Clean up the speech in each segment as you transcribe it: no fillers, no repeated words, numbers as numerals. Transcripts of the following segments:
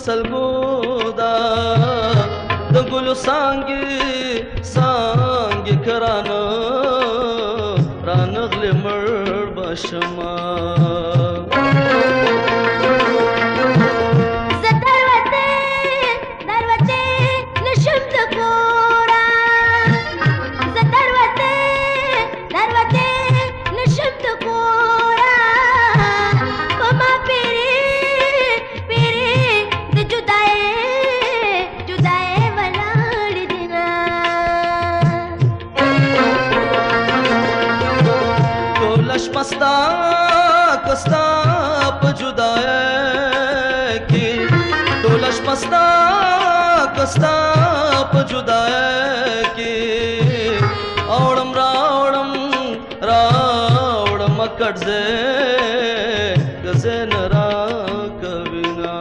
سلګو دا د ګلو څانګې کرانه رانغلې مړ بشما شپستا کستا په جدای کې ټول شپستا کستا په جدای کې اوړم راوړم کټځه غزن را کوینا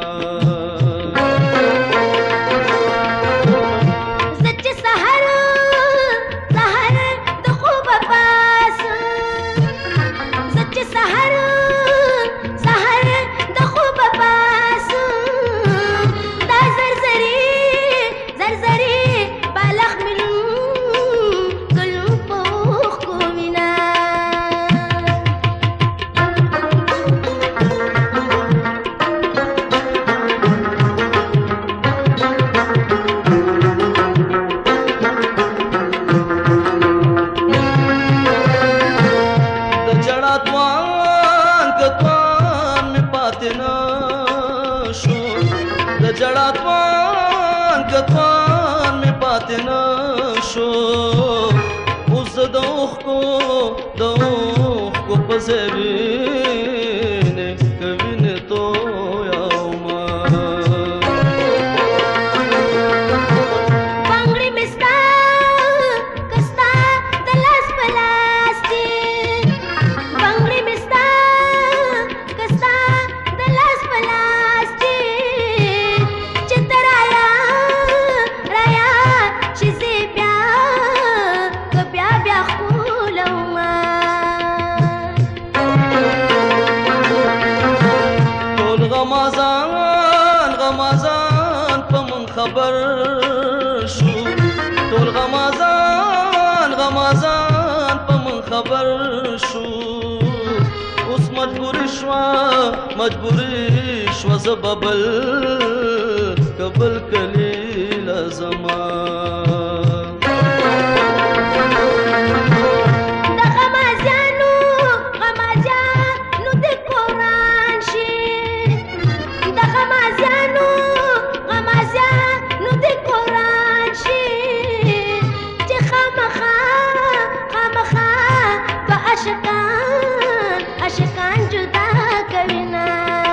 کتوان می پاتې نشو اوس د اوښکو په زوینې کوینې تویومه بنګړې مې ستا که ستا د لاس په لاس دي بنګړې مې ستا که ستا د لاس په لاس دي چې ته رایا چې زه بیا که بیا ښکلومه ټول غمازان په من خبر شو ټول غمازان په من خبر شو اوس مجبوري شوه زه ببل کبل کلی لزما عاشقان جدا کوینا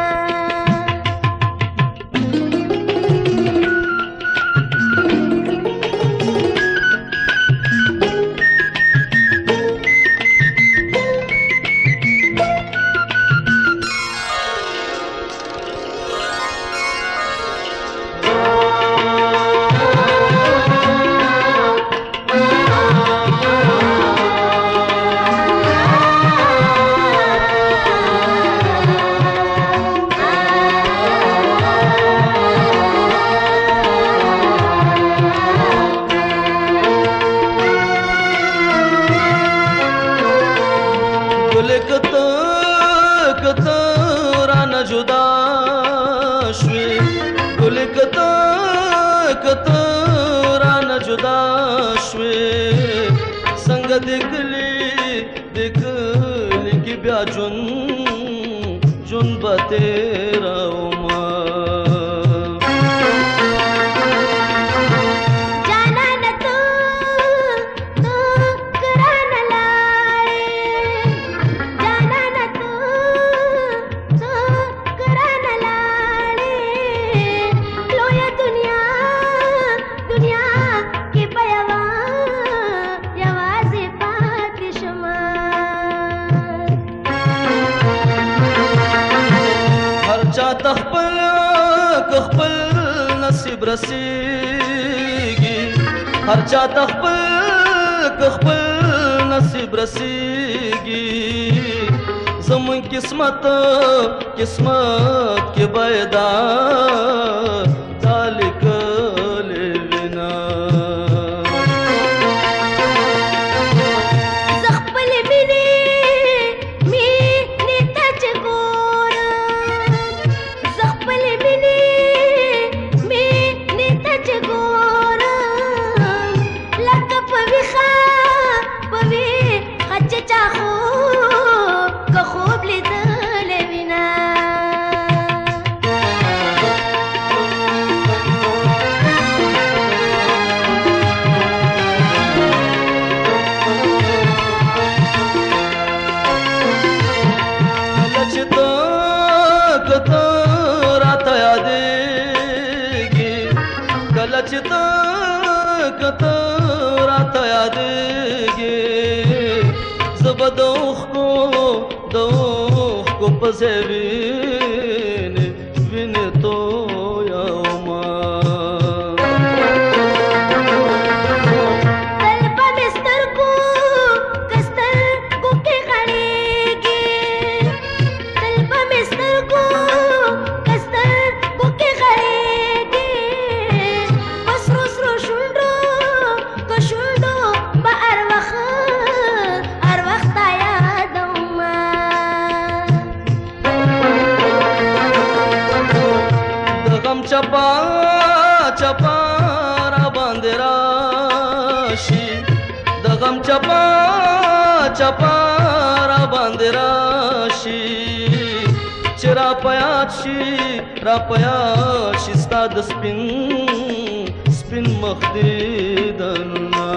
کته رانه جدا شوې ګلې کته رانه جدا شوې څنګه د کلي کې بیا ژوند به تېرومه چاته خپل نصیب رسیږي هر چاته خپل نصیب رسیږي زمون قسمت کې باید ته کته راته یادېږي زه به د اوښکو په ځای وینې تویومه چپا چپا را باندې راشي د غم چپا چپا را باندې راشي چې را په یاد شي ستا د سپین مخ دیدنونه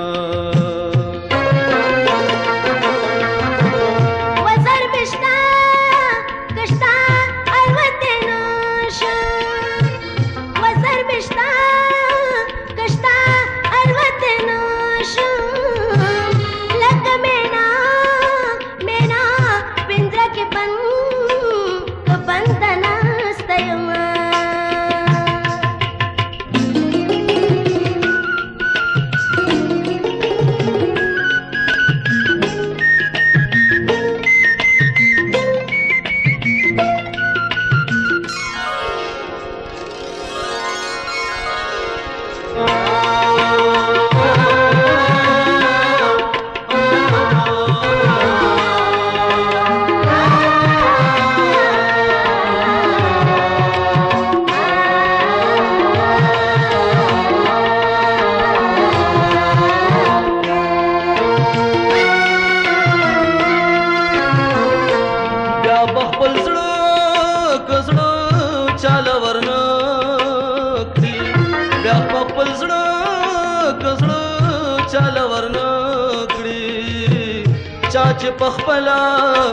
چې پخپلا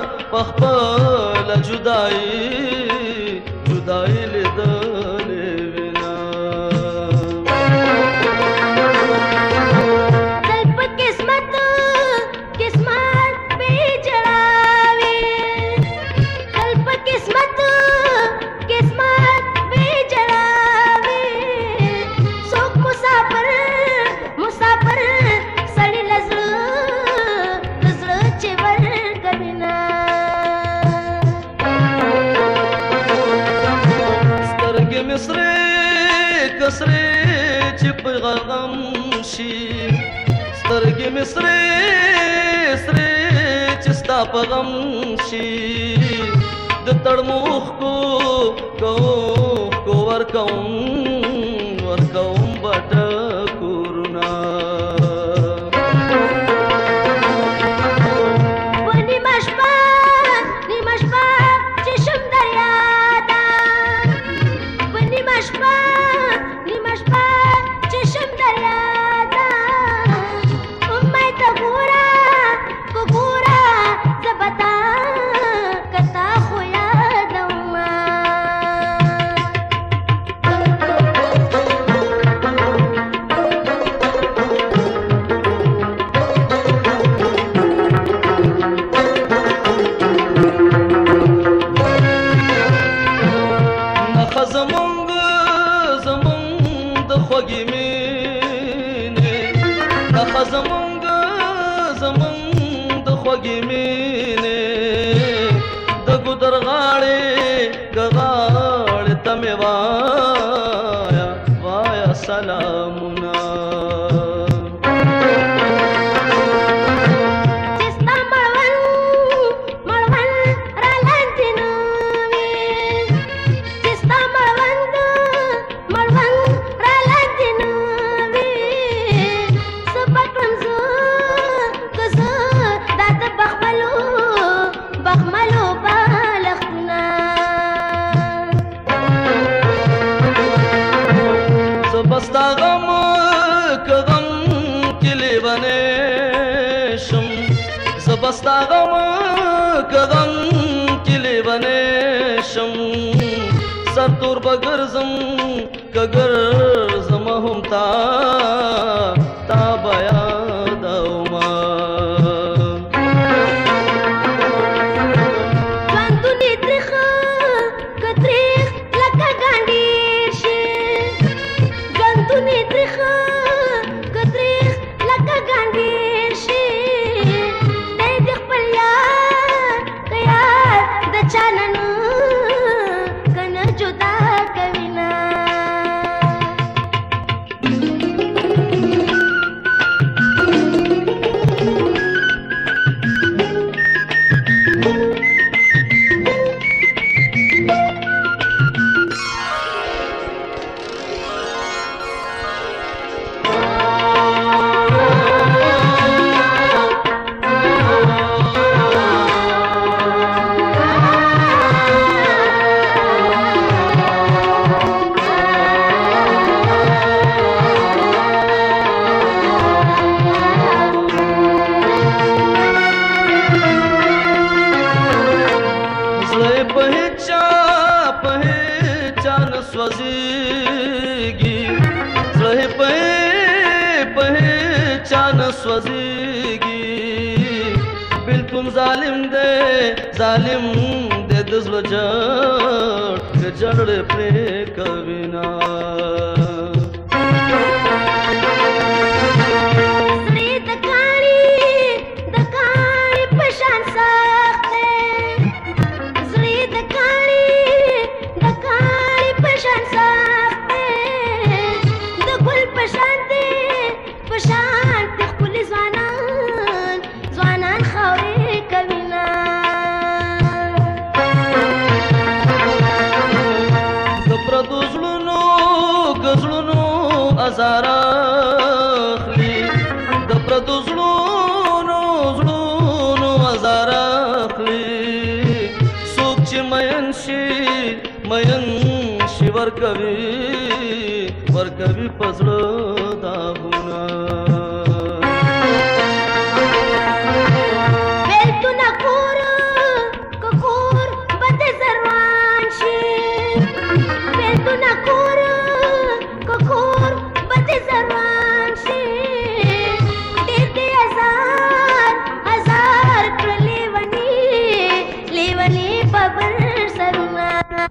جدائی لیدلې وینا دل په قسمت به جړاوي دل په قسمت به جړاوي څوک مسافر سړی لزړه کسرې چې په غم شي سترګې مې سرې چې ستا په غم شي د تړموخ کو ورکوم بټه کورونه زمونږ د خوږې مینې د ګودر غاړې ته مې وایه سلامونه بستا غم ګرځم هم تا به یادومه ژوندون یې تریخ که تریخ لکه ګانډیر شي ژوندون یې تریخ که تریخ لکه ګانډیر شي دی د خپل یار که یار د چا نه نه که نه جدا کوي نه ظالم دې د زړه جړ پرې کوي نه زړه د کاڼي په شان سخت دی زړه د کاڼي په شان سخت دی د ګل په شان دی ښکلي ځوانان خاورې کوي نه پردو زړونو ازار اخلي د پردو زړونو ازار اخلي څوک چې مین شي ورکوي په زړه داغونه بیلتونه کور به دې زروان شي بیلتونه کور به دې زروان شي ډېر دې هزار کړه لیوني په بل سرونه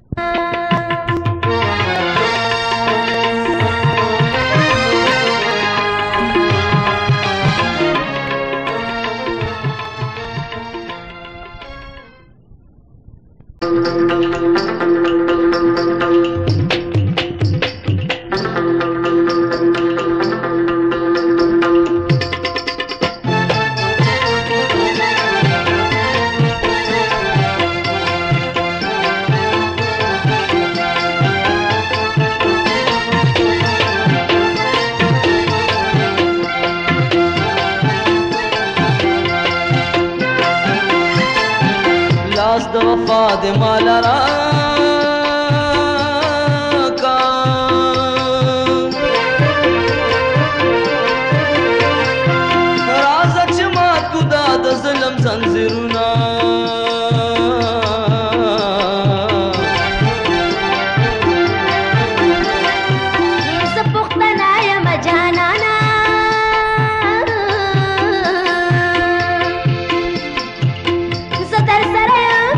د وفا د مال راکا راځه چې مات کو دا د ظلم زنځیرونه زه پښتنه یم جانانه زه در سره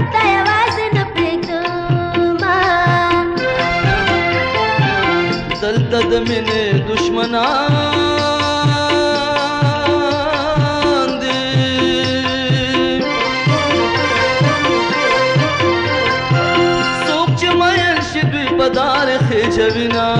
دلته د مینې دشمنان دي څوک چې مین شي دوی په دار خېجوینه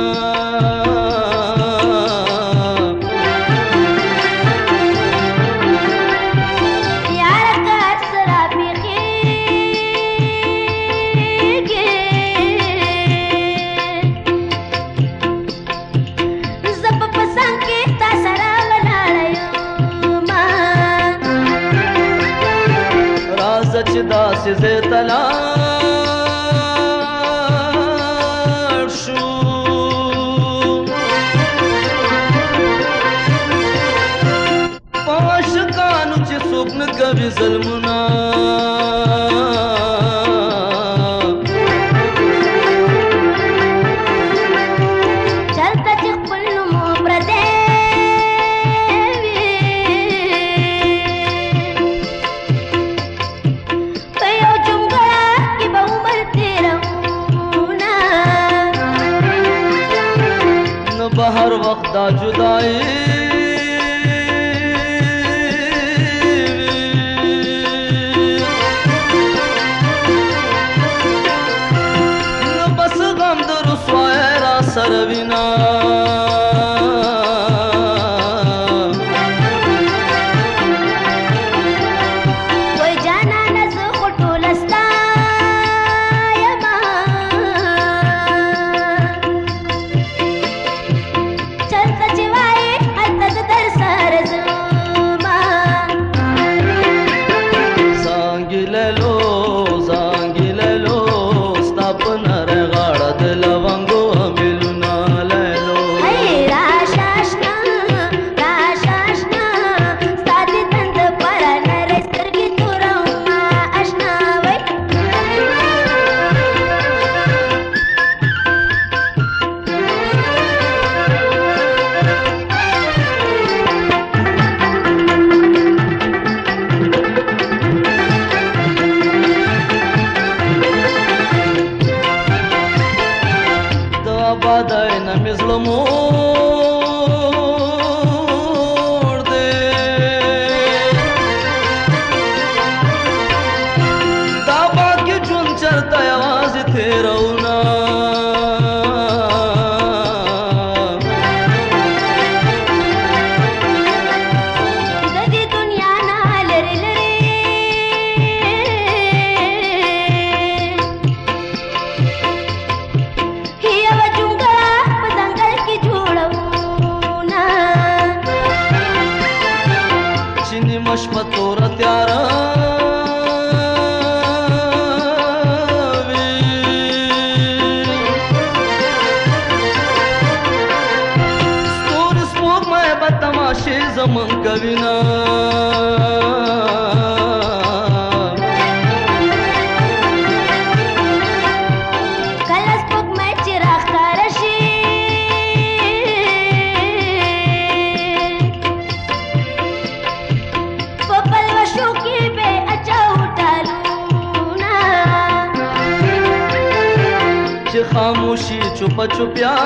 چې داسې زه تلاړ شو په عاشقانو چې څوک نه کوي ظلمونه هر وخت دا جدائی نو بس غم د رسوای را سره وینا زمن کوینا کله سپوږ مې چې راښکاره شي په پلوشو کې به اچاو ټالونه چې خاموشي چوپه چوپیا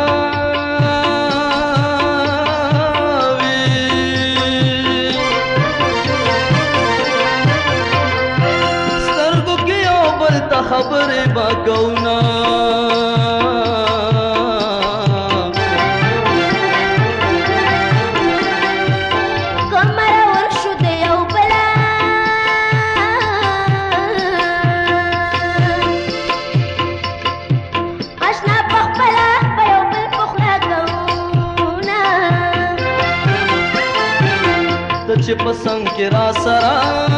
خبرې با کونا کمره ورشو د یو بلا اشنا پخپله په یو بل پخلا کونا ته چې په څنګ کې را سره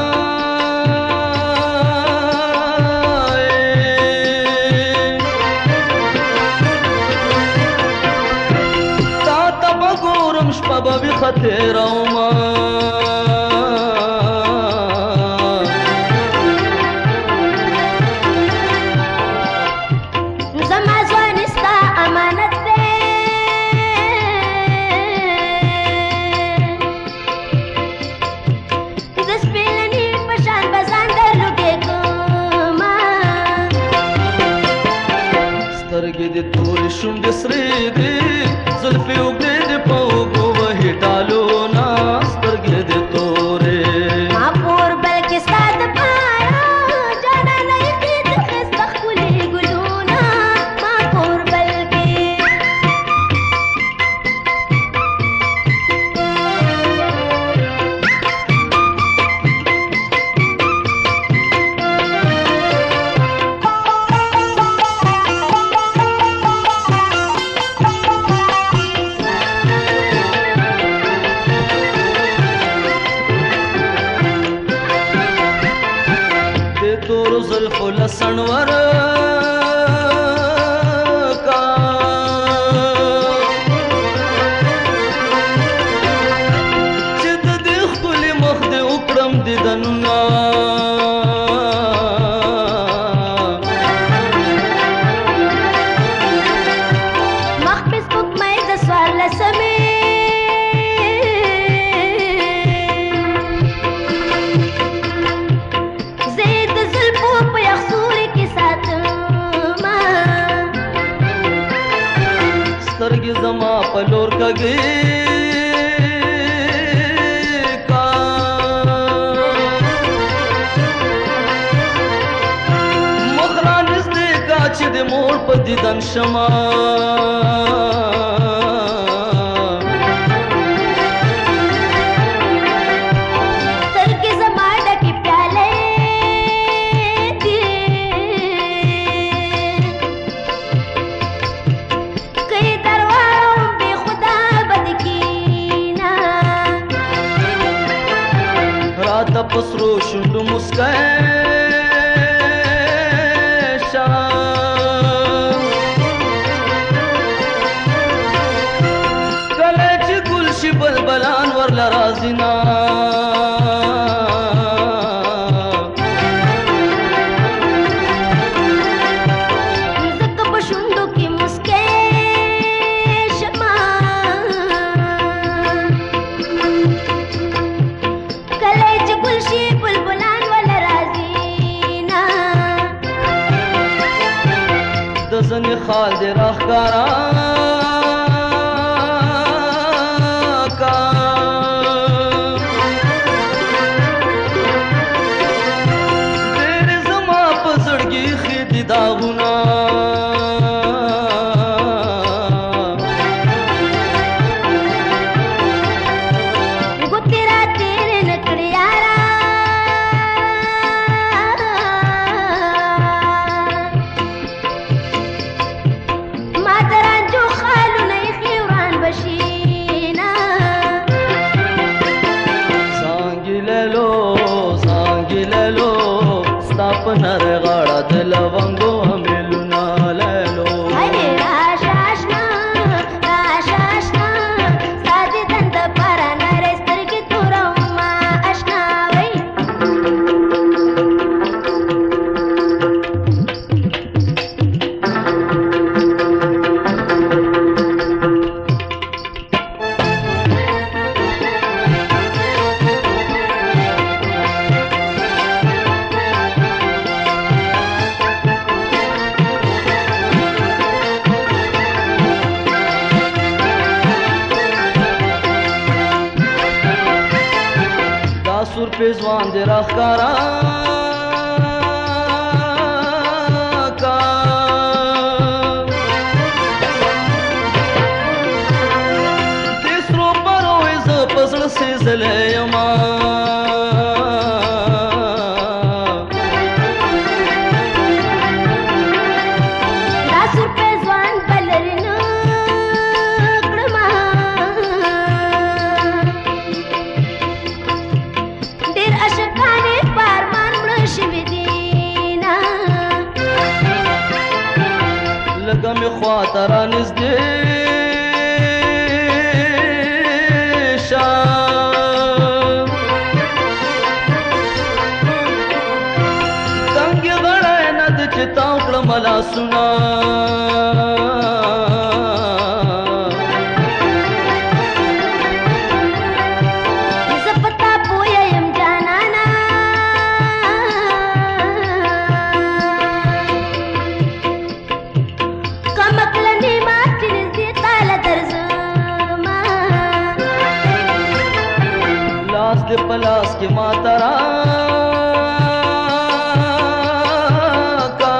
بابی خطر اوما زما ځواني ستا امانت دی د سپېلني په شان به ځان درلوټې کړمه سترګې دې تورې شونډې سرې دي زلفې اوږدې دې په اوږو وهي ټالونه سترګې دې تورې ما پور بلکې ستا د پاره جانانه ایښي د ښایسته ښکلي ګلونه ما پور بلکې زلفو لسنور کا چې د دې ښکلي مخ دې وکړم دیدنونه مخ په سپوږمۍ د څوارلسمې زه د زلفو په یخ سوري کې ساتم سترګې زما په لور کږې کا مخ رانږدې کا چې د مور په دیدن شمه پسرو شونډو مسکای شا کله چې ګل شي بلبلان ورله راځي نا زکه په شونډو کې مسکای شما کله چې ګل شي بلبلان ول راځي نا د زنې خال دې راښکارا کا ډېرې زما په زړګي ښې دي داغونه نر غاړه د لونګو امیلونه لیلو راشه اشنا ستا د دن دپاره نرۍ سترګې تورومه اشنا وی سور پیزوان دې راښکارا کا دې سرو پرو زه په زړه سېزلی یمه دا سور پیزوان به لرې نه کړمه ډېر عاشقانې په ارمان مړه شوي دي نه لږه مې خواته رانږدې شه تنګې غړی نه ده چې تاو کړمه لاسونه زه په تا پویه یم جانانه کمکله نیمه چې نږدې تاله درځمه لاس دې په لاس کې ماته راکا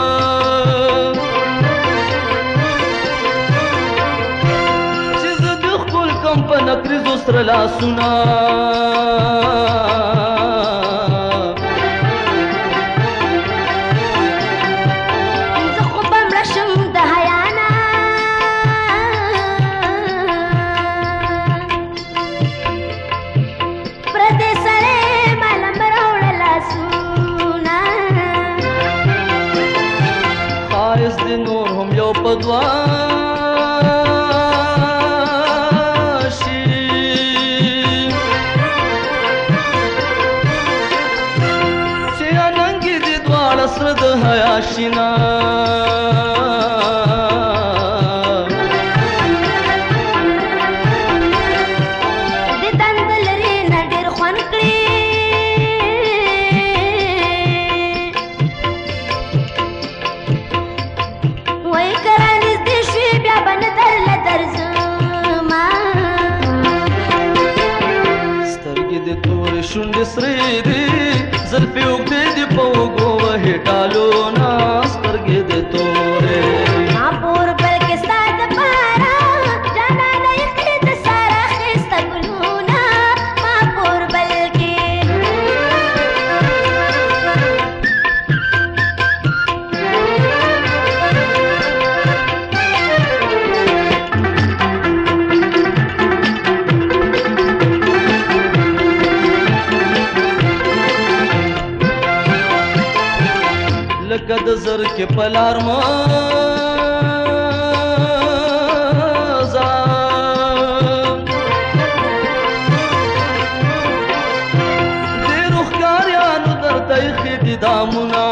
چې زه دې ښکل کم په نکریزو سره لاسونه زه خو به مړه شم د حیا نه پردی سړی مالم راوړه لاسونه ښایست دې نور هم یو په دوه شي چې اننګې دې دواړه سره د حیا شینا د دند لرې نه ډېر خوند کړي وایي که رانږدې شوې بیا به نه درله پلار مزا ډېرو ښکاریانو درته ایښي دي دامونه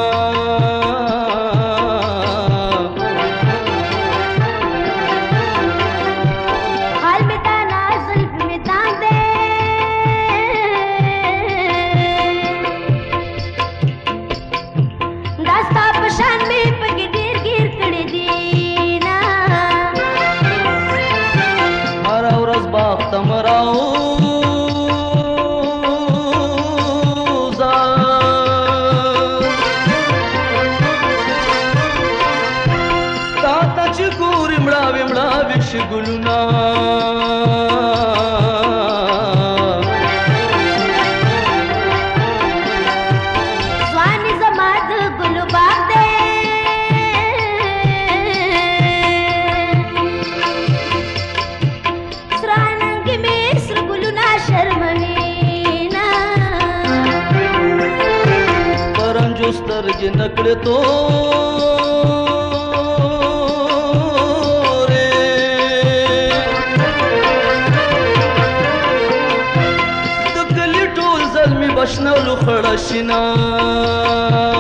ګلونه ځواني زما د ګلو باغ دی سره ننګې مې سره ګلونه شرموي نه پرنجو سترګې نه کړې تو بشنولو خړه شینه